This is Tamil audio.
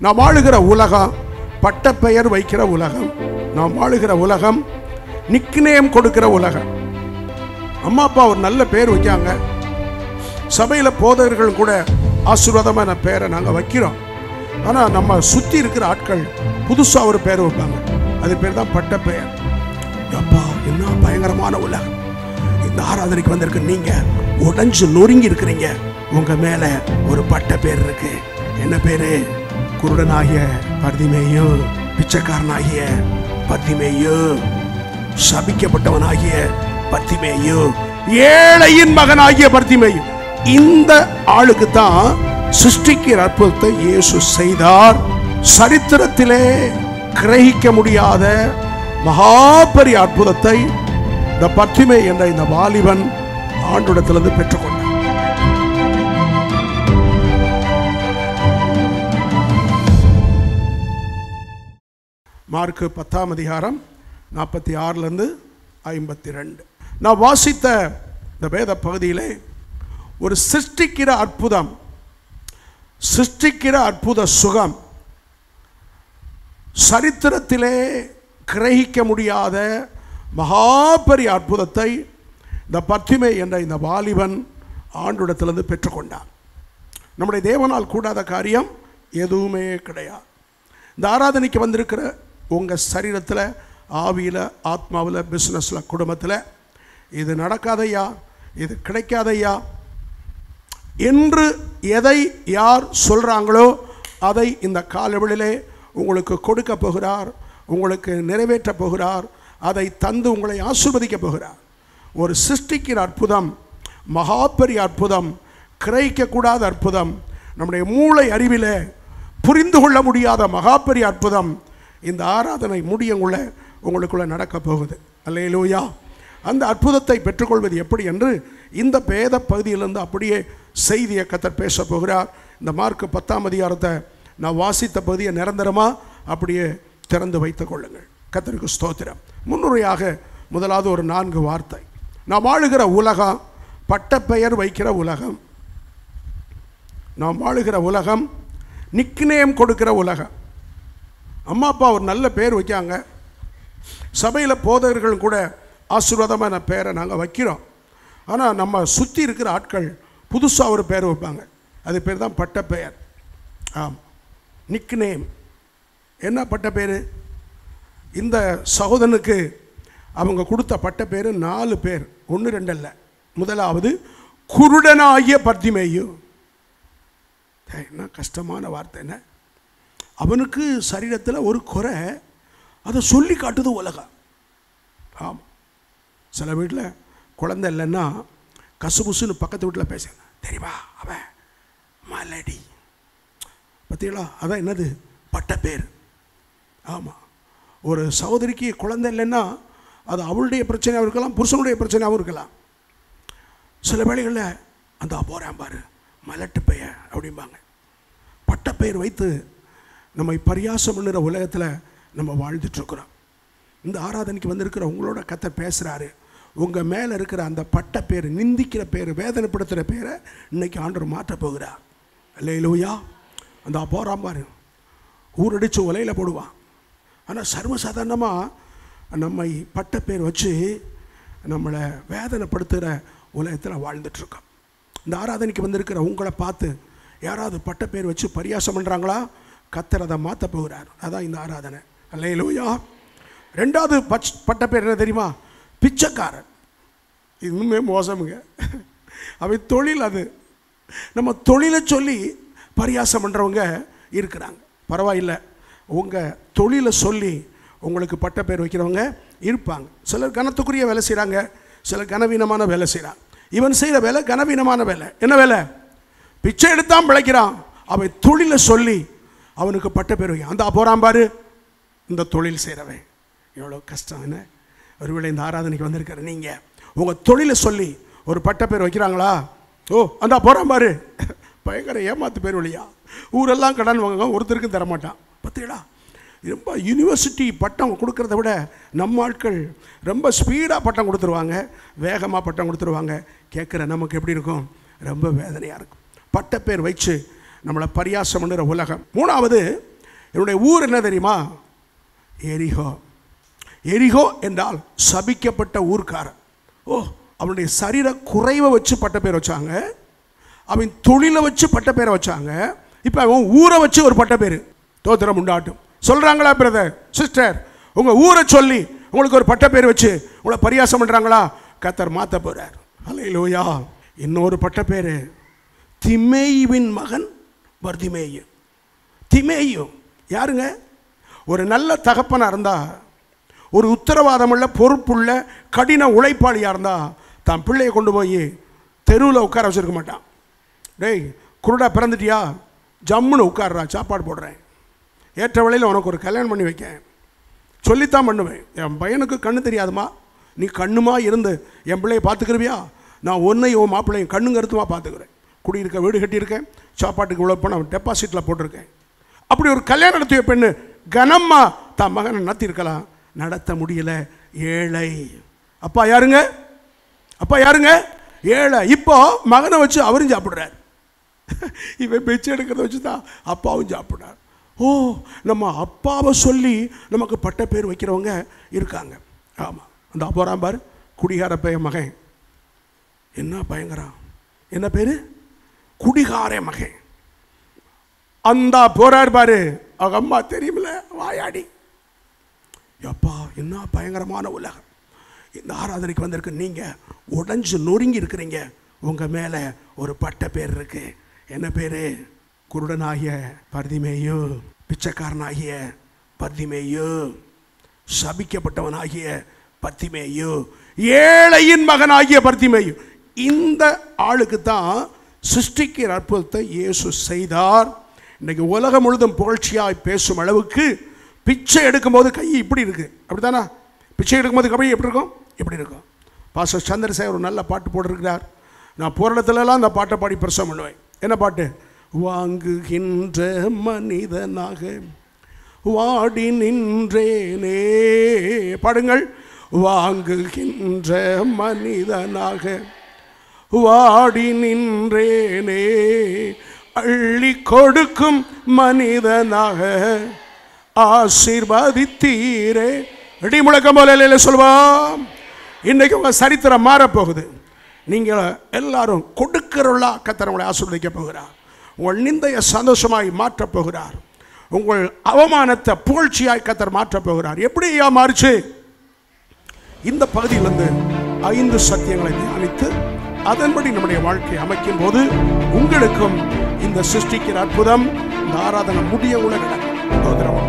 நாம் வாழுகிற உலகம் பட்டப்பெயர் வைக்கிற உலகம். நாம் வாழுகிற உலகம் நிக்நேம் கொடுக்கிற உலகம். அம்மா அப்பா ஒரு நல்ல பேர் வைக்காங்க. சபையில் போதகர்கள் கூட ஆசீர்வாதமான பேரை நாங்கள் வைக்கிறோம். ஆனால் நம்ம சுற்றி இருக்கிற ஆட்கள் புதுசாக ஒரு பேர் வைப்பாங்க. அது பேர் தான் பட்டப்பெயர். அப்பா என்ன பயங்கரமான உலகம். இந்த ஆராதனைக்கு வந்திருக்கு நீங்க உடைஞ்சு நொறுங்கி இருக்கிறீங்க. உங்க மேல ஒரு பட்ட பேர் இருக்கு. என்ன பேரு? குருடனாகிய பர்திமேயு, பிச்சைக்காரனாகிய பர்திமேயு, சபிக்கப்பட்டவனாகிய பர்திமேயு, ஏழையின் மகனாகிய பர்திமேயு. இந்த ஆளுக்கு தான் சிருஷ்டிக்கிற அற்புதத்தை இயேசு செய்தார். சரித்திரத்திலே கிரகிக்க முடியாத மகாபெரிய அற்புதத்தை இந்த பர்திமே என்ற இந்த வாலிபன் ஆண்டவரிடத்திலிருந்து பெற்றுக்கொண்டார். மார்க்கு 10ஆம் அதிகாரம் 46 52. நான் வாசித்த இந்த வேத பகுதியிலே ஒரு சிருஷ்டிக்கிற அற்புதம், சிருஷ்டிக்கிற அற்புத சுகம், சரித்திரத்திலே கிரகிக்க முடியாத மகாபெரிய அற்புதத்தை இந்த பர்திமே என்ற இந்த வாலிபன் ஆண்டவரிடத்திலிருந்து பெற்றுக்கொண்டார். நம்முடைய தேவனால் கூடாத காரியம் எதுவுமே கிடையாது. இந்த ஆராதனைக்கு வந்திருக்கிற உங்கள் சரீரத்தில், ஆவியில், ஆத்மாவில், பிஸ்னஸில், குடும்பத்தில் இது நடக்காதையா, இது கிடைக்காதையா என்று எதை யார் சொல்கிறாங்களோ அதை இந்த காலவெளியிலே உங்களுக்கு கொடுக்க போகிறார், உங்களுக்கு நிறைவேற்ற போகிறார், அதை தந்து உங்களை ஆசீர்வதிக்க போகிறார். ஒரு சிருஷ்டிக்கிற அற்புதம், மகாபெரிய அற்புதம், கிரகிக்கக்கூடாத அற்புதம், நம்முடைய மூளை அறிவிலே புரிந்து கொள்ள முடியாத மகாபெரிய அற்புதம் இந்த ஆராதனை முடியங்குள்ள உங்களுக்குள்ள நடக்க போகுது. அல்லேலூயா. அந்த அற்புதத்தை பெற்றுக்கொள்வது எப்படி என்று இந்த வேத பகுதியிலிருந்து அப்படியே செய்தியை கர்த்தர் பேச போகிறார். இந்த மார்க்கு 10ஆம் அதிகாரத்தை நான் வாசித்த பகுதியை நிரந்தரமாக அப்படியே திறந்து வைத்துக் கொள்ளுங்கள். கர்த்தருக்கு ஸ்தோத்திரம். முன்னுரையாக முதலாவது ஒரு 4 வார்த்தை. நாம் வாழுகிற உலகம் பட்டப்பெயர் வைக்கிற உலகம். நாம் வாழுகிற உலகம் நிக்நேம் கொடுக்கிற உலகம். அம்மா அப்பா ஒரு நல்ல பேர் வைக்காங்க. சபையில் போதகர்கள் கூட ஆசீர்வாதமான பேரை நாங்கள் வைக்கிறோம். ஆனால் நம்ம சுற்றி இருக்கிற ஆட்கள் புதுசாக ஒரு பேர் வைப்பாங்க. அது பேர் தான் பட்டப்பெயர். ஆம், நிக்நேம். என்ன பட்ட பேர்? இந்த சகோதரனுக்கு அவங்க கொடுத்த பட்ட பேர் 4 பேர், 1 2 அல்ல. முதலாவது குருடனாகிய பர்திமேயு. என்ன கஷ்டமான வார்த்தை. என்ன, அவனுக்கு சரீரத்தில் ஒரு குறை, அதை சொல்லி காட்டுது உலகம். ஆமாம், சில வீட்டில் குழந்தை இல்லைன்னா கசுபுசுன்னு பக்கத்து வீட்டில் பேசுங்க, தெரியுமா அவன் மலடி, பார்த்தீங்களா, அதான் என்னது பட்ட பேர். ஆமாம், ஒரு சகோதரிக்கு குழந்தை இல்லைன்னா அது அவளுடைய பிரச்சனையாகவும் இருக்கலாம், புருஷனுடைய பிரச்சனையாகவும் இருக்கலாம். சில வேளைகளில் அந்த போகிறான் பாரு மலட்டு பெயர் அப்படிம்பாங்க. பட்ட பெயர் வைத்து நம்மை பரியாசம் பண்ணுற உலகத்தில் நம்ம வாழ்ந்துட்டுருக்குறோம். இந்த ஆராதனைக்கு வந்திருக்கிற உங்களோட கர்த்தர் பேசுகிறாரு. உங்கள் மேலே இருக்கிற அந்த பட்ட பேர், நிந்திக்கிற பேர், வேதனைப்படுத்துகிற பேரை இன்னைக்கு ஆண்டவர் மாற்ற போகிறார். அல்லேலூயா. அந்த போகிறான் பாரு, ஊரடிச்சு உலையில் போடுவான். ஆனால் சர்வசாதாரணமாக நம்மை பட்ட பேர் வச்சு நம்மளை வேதனைப்படுத்துகிற உலகத்தில் வாழ்ந்துட்டுருக்கோம். இந்த ஆராதனைக்கு வந்திருக்கிற உங்களை பார்த்து யாராவது பட்ட பேர் வச்சு பரியாசம் பண்ணுறாங்களா? கர்த்தர் அதை மாற்ற போகிறார். அதான் இந்த ஆராதனை. அல்லேலூயா. 2வது பட்ட பேர் என்ன தெரியுமா? பிச்சைக்காரன். இன்னுமே மோசமுங்க. அவன் தொழில் அது. நம்ம தொழிலை சொல்லி பரியாசம் பண்ணுறவங்க இருக்கிறாங்க. பரவாயில்லை, உங்கள் தொழிலை சொல்லி உங்களுக்கு பட்ட பேர் வைக்கிறவங்க இருப்பாங்க. சிலர் கனத்துக்குரிய வேலை செய்கிறாங்க, சிலர் கனவீனமான வேலை செய்கிறாங்க. இவன் செய்கிற வேலை கனவீனமான வேலை. என்ன வேலை? பிச்சை எடுத்தான் பிழைக்கிறான். அவன் தொழிலை சொல்லி அவனுக்கு பட்ட பேர் வைக்க அந்த போகிறான் பாரு, இந்த தொழில் செய்கிறவன். எவ்வளோ கஷ்டம். என்ன, ஒருவேளை இந்த ஆராதனைக்கு வந்திருக்கிற நீங்கள் உங்கள் தொழிலை சொல்லி ஒரு பட்ட பேர் வைக்கிறாங்களா? ஓ, அந்த போகிறான் பாரு, பயங்கர ஏமாத்து பேர் வழியா. ஊரெல்லாம் கடன் வாங்க, ஒருத்தருக்கும் தரமாட்டான். பார்த்தீங்களா, ரொம்ப யூனிவர்சிட்டி பட்டம் கொடுக்கறத விட நம்ம ஆட்கள் ரொம்ப ஸ்பீடாக பட்டம் கொடுத்துருவாங்க, வேகமாக பட்டம் கொடுத்துருவாங்க. கேட்குற நமக்கு எப்படி இருக்கும்? ரொம்ப வேதனையாக இருக்கும். பட்ட பேர் வச்சு நம்மளை பரியாசம் பண்ணுற உலகம். 3வது என்னுடைய ஊர் என்ன தெரியுமா? எரிகோ. எரிகோ என்றால் சபிக்கப்பட்ட ஊர்க்காரன். ஓ, அவனுடைய சரீர குறைவை வச்சு பட்ட பேர் வச்சாங்க, அவன் தொழிலை வச்சு பட்ட பேரை வச்சாங்க, இப்போ அவன் ஊரை வச்சு ஒரு பட்ட பேர். தோத்திரம் உண்டாட்டும். சொல்கிறாங்களா பிரதர் சிஸ்டர்? உங்கள் ஊரை சொல்லி உங்களுக்கு ஒரு பட்ட பேர் வச்சு உங்களை பரியாசம் பண்ணுறாங்களா? கர்த்தர் மாற்ற போகிறார். அல்லேலூயா. இன்னொரு பட்ட பேர் திமேயுவின் மகன் பர்திமேயு. திமேயு யாருங்க? ஒரு நல்ல தகப்பனாக இருந்தால், ஒரு உத்தரவாதமுள்ள பொறுப்புள்ள கடின உழைப்பாளியாக இருந்தால் தான் பிள்ளையை கொண்டு போய் தெருவில் உட்கார வச்சுருக்க மாட்டான். டேய் குருடா பிறந்துட்டியா, ஜம்முன்னு உட்கார்றா, சாப்பாடு போடுறேன், ஏற்ற வேளையில் உனக்கு ஒரு கல்யாணம் பண்ணி வைக்க சொல்லித்தான் பண்ணுவேன். என் பையனுக்கு கண்ணு தெரியாதுமா, நீ கண்ணுமா இருந்து என் பிள்ளையை பார்த்துக்கிருவியா? நான் ஒன்றையும் மாப்பிள்ளையும் கண்ணுங்க எடுத்துமா பார்த்துக்கிறேன். குடியிருக்க வீடு கட்டியிருக்கேன், சாப்பாட்டுக்கு இவ்வளோ பணம் டெபாசிட்டில் போட்டிருக்கேன். அப்படி ஒரு கல்யாணம் நடத்திய பெண்ணு கனம்மா தான் மகனை நடத்தியிருக்கலாம், நடத்த முடியல. ஏழை. அப்பா யாருங்க? அப்பா யாருங்க? ஏழை. இப்போ மகனை வச்சு அவரும் சாப்பிட்றாரு. இவன் பெச்சு எடுக்கிறத வச்சு தான் அப்பாவும் சாப்பிட்றார். ஓ, நம்ம அப்பாவை சொல்லி நமக்கு பட்ட பேர் வைக்கிறவங்க இருக்காங்க. ஆமாம், அந்த போகிறான் பாரு, குடிகார பையன் மகன். என்ன பயங்கரம், என்ன பேர்? குடிகார மகன். அந்த போறார் பாரு, அவங்க அம்மா தெரியுமில்ல, வாயாடி. அப்பா என்ன பயங்கரமான உலகம். இந்த ஆராதனைக்கு வந்திருக்கு, நீங்கள் உடஞ்சு நொறுங்கி இருக்கிறீங்க. உங்கள் மேலே ஒரு பட்ட பேர் இருக்கு. என்ன பேர்? குருடனாகிய பர்திமேயு, பிச்சைக்காரனாகிய பர்திமேயு, சபிக்கப்பட்டவனாகிய பர்திமேயு, ஏழையின் மகனாகிய பர்திமேயு. இந்த ஆளுக்கு தான் சிருஷ்டிக்கிற அற்புதத்தை இயேசு செய்தார். இன்றைக்கி உலகம் முழுதும் புகழ்ச்சியாய் பேசும் அளவுக்கு பிச்சை எடுக்கும்போது கை இப்படி இருக்குது, அப்படி தானே? பிச்சை எடுக்கும்போது கை எப்படி இருக்கும்? இப்படி இருக்கும். பாஸ்டர் சந்திரசேகர் ஒரு நல்ல பாட்டு போட்டிருக்கிறார். நான் போகிற இடத்துலலாம் அந்த பாட்டை பாடி பிரசவம் பண்ணுவேன். என்ன பாட்டு? வாங்குகின்ற மனிதனாக வாடி நின்றேனே. பாடுங்கள். வாங்குகின்ற மனிதனாக வாடி நின்றேனே, அள்ளி கொடுக்கும் மனிதனாக ஆசீர்வதித்தீரே. அடி முழக்கம் போல சொல்வாம். இன்னைக்கு உங்கள் சரித்திரம் மாறப்போகுது. நீங்கள் எல்லாரும் கொடுக்கிறவளா கர்த்தர் உங்களை ஆசீர்வதிக்க போகிறார். உங்கள் நிந்தைய சந்தோஷமாய் மாற்றப் போகிறார். உங்கள் அவமானத்தை புகழ்ச்சியாய் கர்த்தர் மாற்றப் போகிறார். எப்படி மாறிச்சு? இந்த பகுதியிலிருந்து 5 சத்தியங்களை தியானித்து அதன்படி நம்முடைய வாழ்க்கையை அமைக்கும் போது உங்களுக்கும் இந்த சிருஷ்டிக்கிற அற்புதம், இந்த ஆராதனை முடிய உள்ள நடக்கும்.